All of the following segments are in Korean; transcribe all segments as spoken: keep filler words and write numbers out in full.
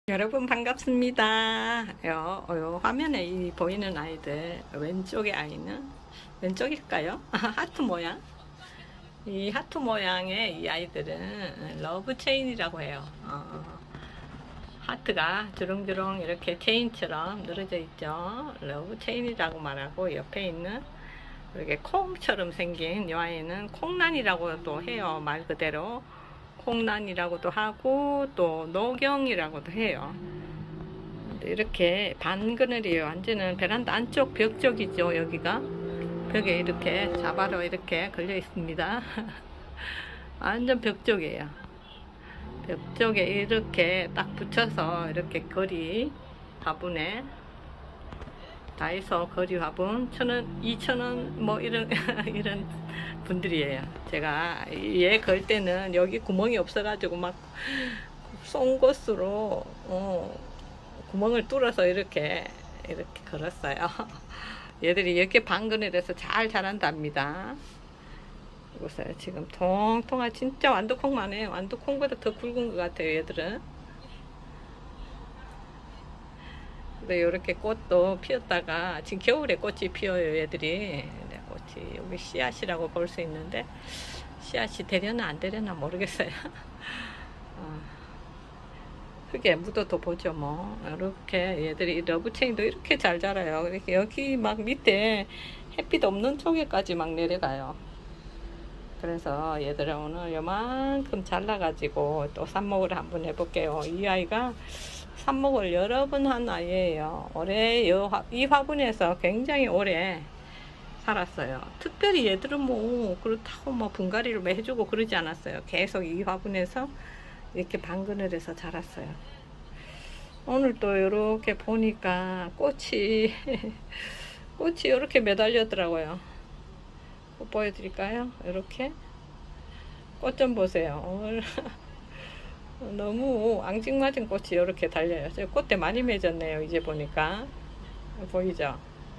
여러분 반갑습니다. 요, 요 화면에 이 보이는 아이들, 왼쪽의 아이는 왼쪽일까요? 하트 모양. 이 하트 모양의 이 아이들은 러브 체인이라고 해요. 어, 하트가 주렁주렁 이렇게 체인처럼 늘어져 있죠. 러브 체인이라고 말하고, 옆에 있는 이렇게 콩처럼 생긴 이 아이는 콩란이라고도 해요. 말 그대로 콩란이라고도 하고 또 노경이라고도 해요. 이렇게 반그늘이에요. 완전은 베란다 안쪽 벽 쪽이죠. 여기가 벽에 이렇게 자바로 이렇게 걸려 있습니다. 완전 벽 쪽이에요. 벽 쪽에 이렇게 딱 붙여서 이렇게 거리 화분에 다이소 거리 화분 천원, 이천원 뭐 이런 이런 분들이에요. 제가 얘 걸 때는 여기 구멍이 없어가지고 막 쏜 곳으로 어, 구멍을 뚫어서 이렇게 이렇게 걸었어요. 얘들이 이렇게 반그늘에서 잘 자란답니다. 보세요. 지금 통통한 진짜 완두콩만 해요. 완두콩보다 더 굵은 것 같아요. 얘들은. 근데 이렇게 꽃도 피었다가 지금 겨울에 꽃이 피어요. 얘들이. 꽃이 여기 씨앗이라고 볼 수 있는데 씨앗이 되려나 안 되려나 모르겠어요. 어, 흙에 묻어도 보죠. 뭐 이렇게 얘들이 러브체인도 이렇게 잘 자라요. 이렇게 여기 막 밑에 햇빛 없는 쪽에까지 막 내려가요. 그래서 얘들은 오늘 요만큼 잘라가지고 또 삽목을 한번 해볼게요. 이 아이가 삽목을 여러 번 한 아이예요. 올해 이 화분에서 굉장히 오래 살았어요. 특별히 얘들은 뭐 그렇다고 뭐 분갈이를 뭐 해주고 그러지 않았어요. 계속 이 화분에서 이렇게 반그늘에서 자랐어요. 오늘 또 이렇게 보니까 꽃이 꽃이 이렇게 매달렸더라고요. 꽃 보여드릴까요? 이렇게 꽃 좀 보세요. 오늘 너무 앙증맞은 꽃이 이렇게 달려요. 저 꽃대 많이 맺었네요. 이제 보니까 보이죠?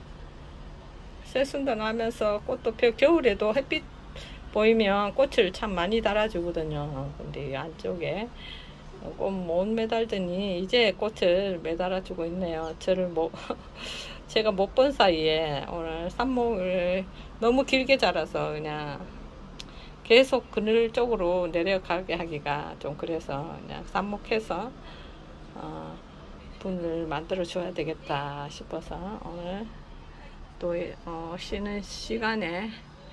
새순도 나면서 꽃도 펴. 겨울에도 햇빛 보이면 꽃을 참 많이 달아주거든요. 근데 이 안쪽에 꽃 못 매달더니 이제 꽃을 매달아주고 있네요. 저를 뭐 제가 못 본 사이에 오늘 삽목을 너무 길게 자라서 그냥 계속 그늘 쪽으로 내려가게 하기가 좀 그래서 그냥 삽목해서 어, 분을 만들어 줘야 되겠다 싶어서 오늘 또 어, 쉬는 시간에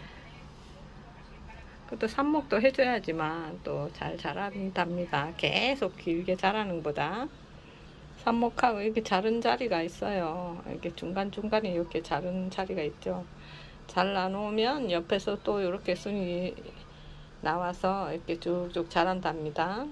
그것도 삽목도 해줘야지만 또 잘 자란답니다. 계속 길게 자라는 보다 삽목하고 이렇게 자른 자리가 있어요. 이렇게 중간중간에 이렇게 자른 자리가 있죠. 잘라 놓으면 옆에서 또 이렇게 순이 나와서 이렇게 쭉쭉 자란답니다.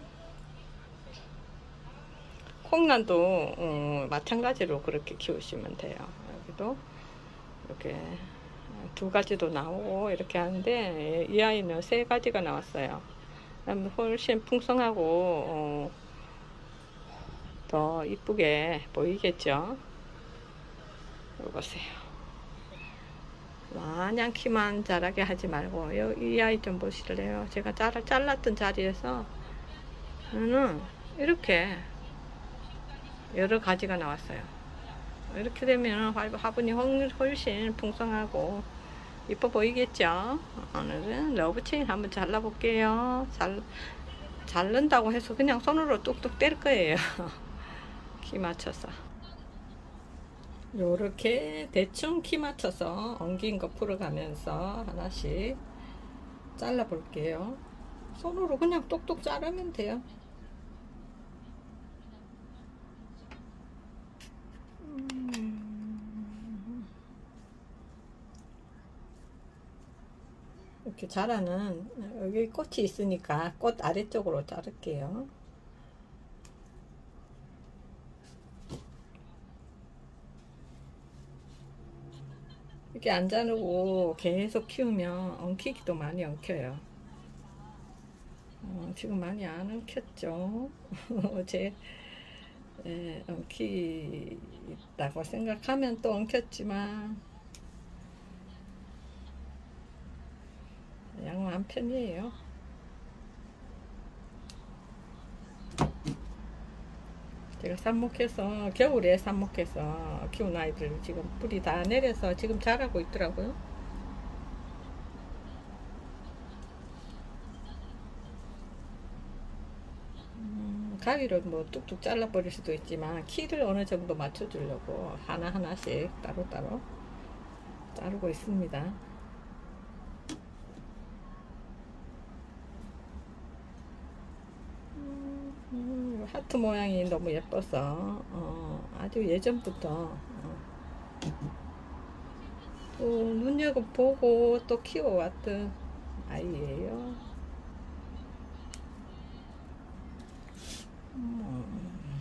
콩란도 음, 마찬가지로 그렇게 키우시면 돼요. 여기도 이렇게 두 가지도 나오고 이렇게 하는데 이 아이는 세 가지가 나왔어요. 훨씬 풍성하고 어, 더 이쁘게 보이겠죠. 이거 보세요. 마냥 키만 자라게 하지 말고 이 아이 좀 보실래요? 제가 잘, 잘랐던 자리에서 는 이렇게 여러 가지가 나왔어요. 이렇게 되면 화분이 훨씬 풍성하고 이뻐 보이겠죠? 오늘은 러브체인 한번 잘라볼게요. 잘, 자른다고 해서 그냥 손으로 뚝뚝 뗄 거예요. 키 맞춰서. 요렇게 대충 키 맞춰서 엉긴 거 풀어가면서 하나씩 잘라 볼게요. 손으로 그냥 똑똑 자르면 돼요. 이렇게 자라는 여기 꽃이 있으니까 꽃 아래쪽으로 자를게요. 이렇게 안 자르고 계속 키우면 엉키기도 많이 엉켜요. 어, 지금 많이 안 엉켰죠. 어제 예, 엉키다고 생각하면 또 엉켰지만 양호한 편이에요. 제가 삽목해서 겨울에 삽목해서 키운 아이들 지금 뿌리 다 내려서 지금 자라고 있더라고요. 음, 가위로 뭐 뚝뚝 잘라 버릴 수도 있지만 키를 어느 정도 맞춰 주려고 하나하나씩 따로따로 자르고 있습니다. 음, 하트 모양이 너무 예뻐서 어, 아주 예전부터 어, 또 눈여겨보고 또 키워왔던 아이예요. 음,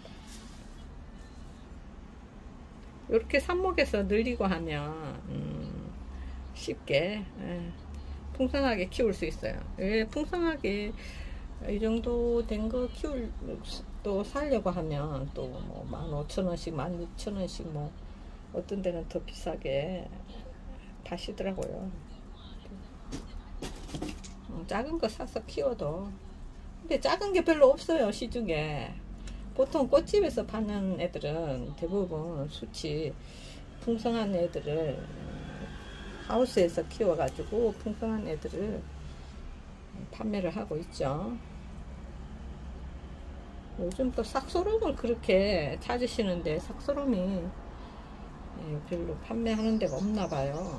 이렇게 삽목에서 늘리고 하면 음, 쉽게 예, 풍성하게 키울 수 있어요. 예, 풍성하게 이 정도 된 거 키울 또 살려고 하면 또 뭐 만 오천 원씩 만 육천 원씩 뭐 어떤 데는 더 비싸게 파시더라고요. 음, 작은 거 사서 키워도 근데 작은 게 별로 없어요. 시중에 보통 꽃집에서 파는 애들은 대부분 수치 풍성한 애들을 하우스에서 키워 가지고 풍성한 애들을 판매를 하고 있죠. 요즘 또 삭소롬을 그렇게 찾으시는데 삭소롬이 별로 판매하는 데가 없나 봐요.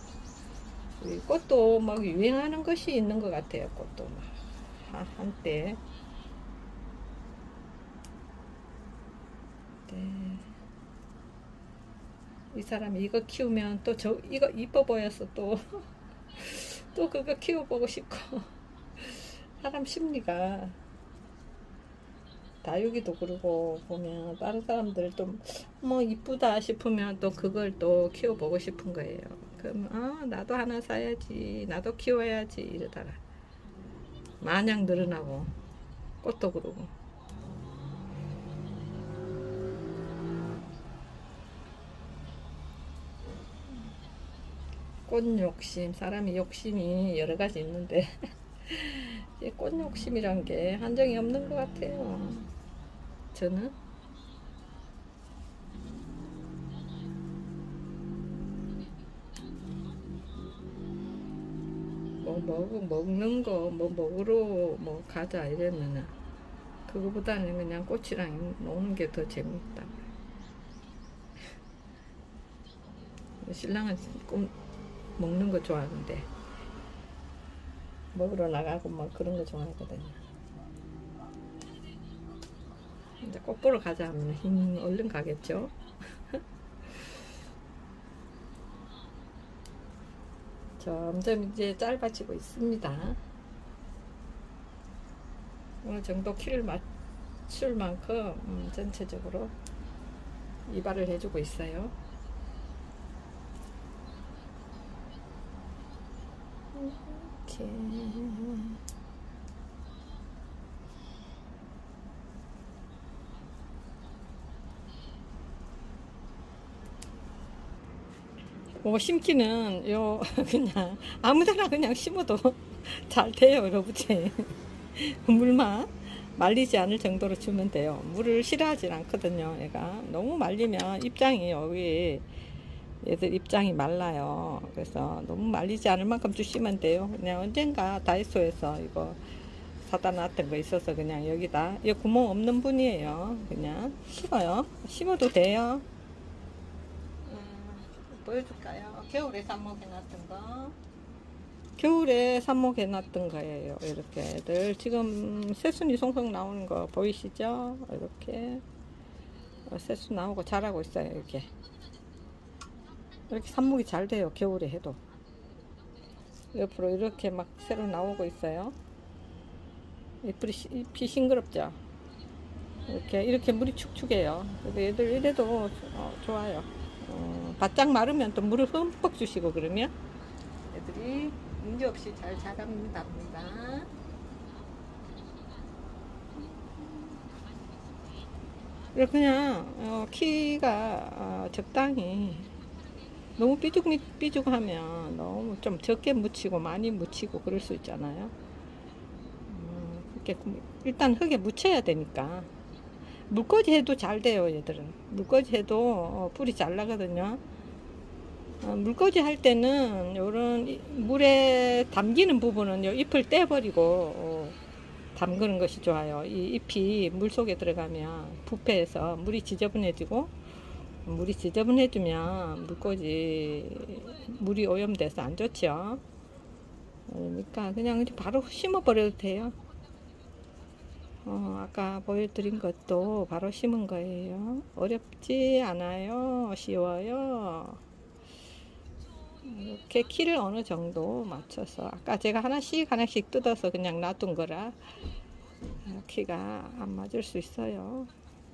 꽃도 막 유행하는 것이 있는 것 같아요. 꽃도 막 한때. 네. 이 사람이 이거 키우면 또 저 이거 이뻐 보여서 또 또 그거 키워보고 싶고 사람 심리가 다육이도 그러고 보면 다른 사람들 좀 뭐 이쁘다 싶으면 또 그걸 또 키워보고 싶은 거예요. 그럼 아 나도 하나 사야지 나도 키워야지 이러다가 마냥 늘어나고 꽃도 그러고 꽃 욕심 사람이 욕심이 여러 가지 있는데 꽃 욕심이란 게 한정이 없는 것 같아요. 저는 뭐 먹, 먹는 거 뭐 먹으러 뭐 가자 이러면은 그거보다는 그냥 꽃이랑 노는 게 더 재밌다. 신랑은 꼭 먹는 거 좋아하는데 먹으러 나가고 막 그런 거 좋아하거든요. 이제 꽃 보러 가자 하면 힘 얼른 가겠죠. 점점 이제 짧아지고 있습니다. 어느 정도 키를 맞출 만큼 음, 전체적으로 이발을 해주고 있어요. 이렇게 뭐 심기는 요 그냥 아무데나 그냥 심어도 잘 돼요. 여러분들 물만 말리지 않을 정도로 주면 돼요. 물을 싫어하진 않거든요. 얘가 너무 말리면 입장이 여기 얘들 입장이 말라요. 그래서 너무 말리지 않을 만큼 주시면 돼요. 그냥 언젠가 다이소에서 이거 사다 놨던 거 있어서 그냥 여기다 이 구멍 없는 분이에요. 그냥 심어요. 심어도 돼요. 보여줄까요? 겨울에 삽목해 놨던 거. 겨울에 삽목해 놨던 거예요. 이렇게 애들 지금 새순이 송송 나오는 거 보이시죠? 이렇게 새순 나오고 자라고 있어요. 이렇게 이렇게 삽목이 잘 돼요. 겨울에 해도 옆으로 이렇게 막 새로 나오고 있어요. 잎이, 잎이 싱그럽죠? 이렇게 이렇게 물이 축축해요. 그래서 얘들 이래도 어, 좋아요. 어, 바짝 마르면 또 물을 흠뻑 주시고 그러면 애들이 문제없이 잘 자랍니다. 그냥 어, 키가 어, 적당히 너무 삐죽삐죽하면 너무 좀 적게 묻히고 많이 묻히고 그럴 수 있잖아요. 음, 이렇게 일단 흙에 묻혀야 되니까 물꽂이 해도 잘 돼요. 얘들은 물꽂이 해도 어, 뿌리 잘 나거든요. 어, 물꽂이 할 때는 요런 물에 담기는 부분은 요 잎을 떼버리고 어, 담그는 것이 좋아요. 이 잎이 물 속에 들어가면 부패해서 물이 지저분해지고, 물이 지저분해지면 물꽂이 물이 오염돼서 안 좋죠. 그러니까 그냥 바로 심어 버려도 돼요. 어, 아까 보여드린 것도 바로 심은 거예요. 어렵지 않아요. 쉬워요. 이렇게 키를 어느 정도 맞춰서, 아까 제가 하나씩 하나씩 뜯어서 그냥 놔둔 거라 키가 안 맞을 수 있어요.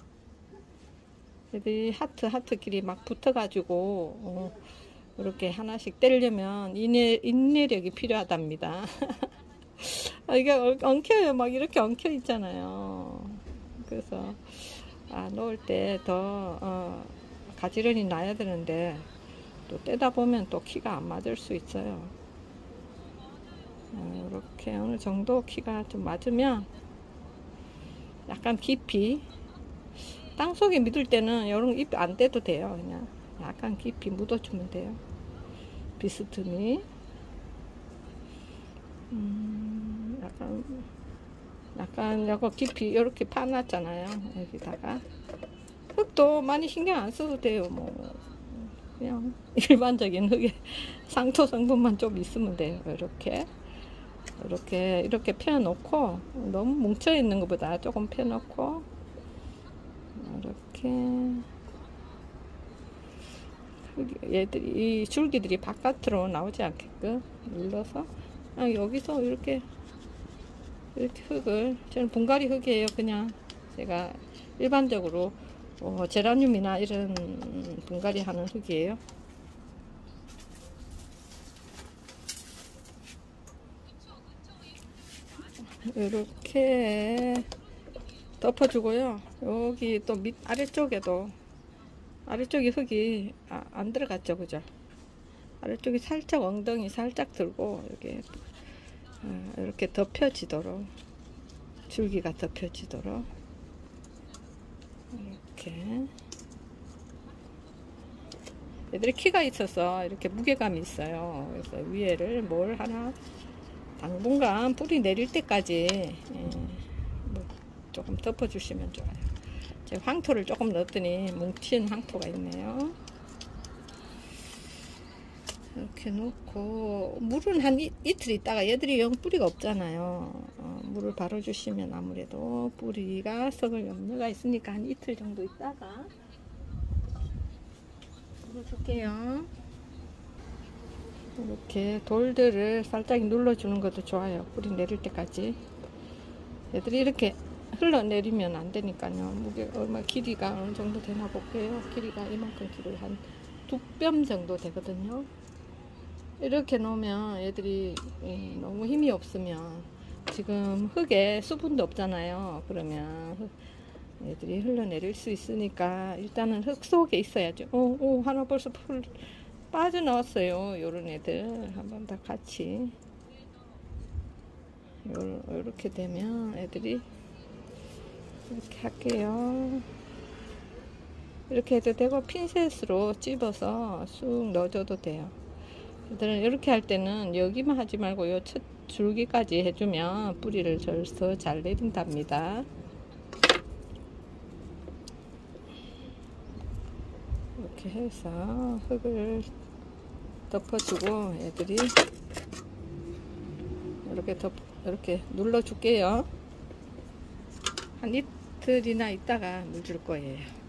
애들이 하트 하트끼리 막 붙어 가지고 어, 이렇게 하나씩 떼려면 인내, 인내력이 필요하답니다. 아, 이게 엉켜요. 막 이렇게 엉켜 있잖아요. 그래서 아, 놓을 때 더 어, 가지런히 놔야 되는데 또 떼다 보면 또 키가 안 맞을 수 있어요. 어, 이렇게 어느 정도 키가 좀 맞으면 약간 깊이, 땅속에 묻을 때는 이런 잎 안 떼도 돼요. 그냥 약간 깊이 묻어주면 돼요. 비스듬히. 음, 약간 약간 요거 깊이 이렇게 파놨잖아요. 여기다가 흙도 많이 신경 안 써도 돼요. 뭐 그냥 일반적인 흙에 상토 성분만 좀 있으면 돼요. 이렇게 이렇게 이렇게 펴놓고, 너무 뭉쳐 있는 것보다 조금 펴놓고 이렇게 얘들이, 이 줄기들이 바깥으로 나오지 않게끔 눌러서 아, 여기서 이렇게 이렇게 흙을, 저는 분갈이 흙이에요. 그냥 제가 일반적으로 어, 제라늄이나 이런 분갈이 하는 흙이에요. 이렇게 덮어주고요. 여기 또 밑 아래쪽에도, 아래쪽에 흙이 아, 안 들어갔죠, 그죠? 아래쪽이 살짝 엉덩이 살짝 들고 이렇게 아, 이렇게 덮여지도록, 줄기가 덮여지도록 이렇게. 얘들이 키가 있어서 이렇게 무게감이 있어요. 그래서 위에를 뭘 하나 당분간 뿌리 내릴 때까지 예, 뭐 조금 덮어주시면 좋아요. 제가 황토를 조금 넣었더니 뭉친 황토가 있네요. 이렇게 놓고 물은 한 이, 이틀 있다가, 얘들이 영 뿌리가 없잖아요. 어, 물을 바로 주시면 아무래도 뿌리가 썩을 염려가 있으니까 한 이틀 정도 있다가 물을 줄게요. 이렇게 돌들을 살짝 눌러주는 것도 좋아요. 뿌리 내릴 때까지. 얘들이 이렇게 흘러내리면 안 되니까요. 무게 얼마, 길이가 어느 정도 되나 볼게요. 길이가 이만큼 길이 한 두 뼘 정도 되거든요. 이렇게 놓으면 얘들이 너무 힘이 없으면, 지금 흙에 수분도 없잖아요. 그러면 얘들이 흘러내릴 수 있으니까 일단은 흙 속에 있어야죠. 오, 오, 하나 벌써 풀 빠져나왔어요. 요런 애들 한번 다 같이 요, 요렇게 되면 애들이, 이렇게 할게요. 이렇게 해도 되고 핀셋으로 찝어서 쑥 넣어줘도 돼요. 얘들은 이렇게 할 때는 여기만 하지 말고 요 첫 줄기까지 해주면 뿌리를 덜서 잘 내린답니다. 이렇게 해서 흙을 덮어주고 애들이 이렇게 덮 이렇게 눌러 줄게요. 한 이틀이나 있다가 물 줄 거예요.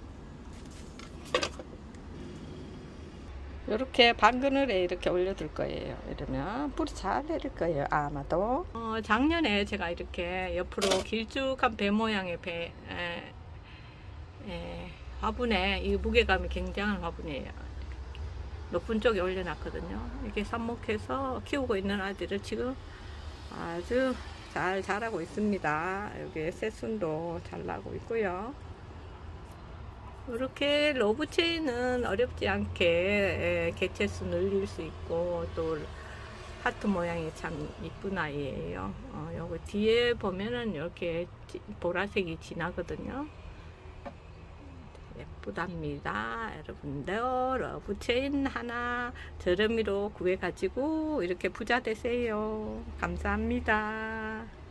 이렇게 반그늘에 이렇게 올려둘 거예요. 이러면 뿌리 잘 내릴 거예요. 아마도. 어, 작년에 제가 이렇게 옆으로 길쭉한 배 모양의 배 에, 에, 화분에, 이 무게감이 굉장한 화분이에요. 높은 쪽에 올려놨거든요. 이렇게 삽목해서 키우고 있는 아이들을 지금 아주 잘 자라고 있습니다. 여기 새순도 잘 나고 있고요. 이렇게 러브체인은 어렵지 않게 개체수 늘릴 수 있고, 또 하트 모양이 참 이쁜 아이예요. 어, 여기 뒤에 보면은 이렇게 보라색이 진하거든요. 무엇보다입니다. 여러분들 러브체인 하나 저렴이로 구해가지고 이렇게 부자 되세요. 감사합니다.